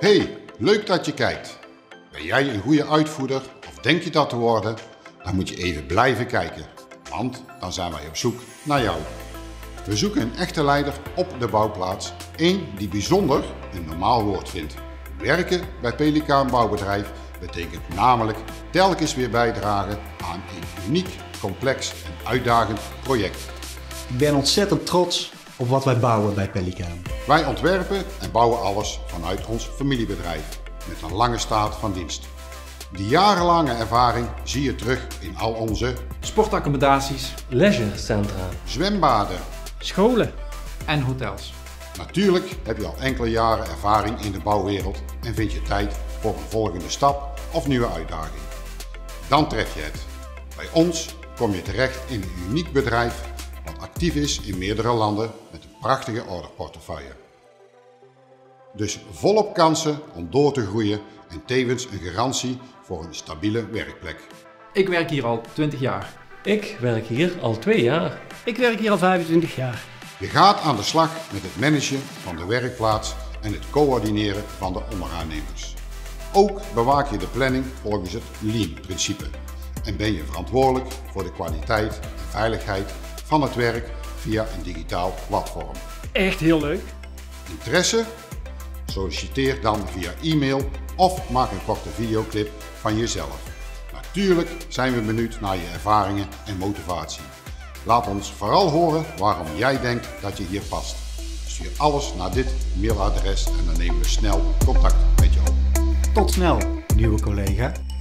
Hey, leuk dat je kijkt. Ben jij een goede uitvoerder of denk je dat te worden? Dan moet je even blijven kijken, want dan zijn wij op zoek naar jou. We zoeken een echte leider op de bouwplaats, één die bijzonder een normaal woord vindt. Werken bij Pelikaan Bouwbedrijf betekent namelijk telkens weer bijdragen aan een uniek, complex en uitdagend project. Ik ben ontzettend trots op wat wij bouwen bij Pelikaan. Wij ontwerpen en bouwen alles vanuit ons familiebedrijf met een lange staat van dienst. Die jarenlange ervaring zie je terug in al onze sportaccommodaties, leisurecentra, zwembaden, scholen en hotels. Natuurlijk heb je al enkele jaren ervaring in de bouwwereld en vind je tijd voor een volgende stap of nieuwe uitdaging. Dan tref je het. Bij ons kom je terecht in een uniek bedrijf wat actief is in meerdere landen met een prachtige orderportefeuille. Dus volop kansen om door te groeien en tevens een garantie voor een stabiele werkplek. Ik werk hier al 20 jaar. Ik werk hier al 2 jaar. Ik werk hier al 25 jaar. Je gaat aan de slag met het managen van de werkplaats en het coördineren van de onderaannemers. Ook bewaak je de planning volgens het Lean-principe en ben je verantwoordelijk voor de kwaliteit en veiligheid van het werk via een digitaal platform. Echt heel leuk. Interesse? Solliciteer dan via e-mail of maak een korte videoclip van jezelf. Natuurlijk zijn we benieuwd naar je ervaringen en motivatie. Laat ons vooral horen waarom jij denkt dat je hier past. Stuur alles naar dit mailadres en dan nemen we snel contact met je op. Tot snel, nieuwe collega.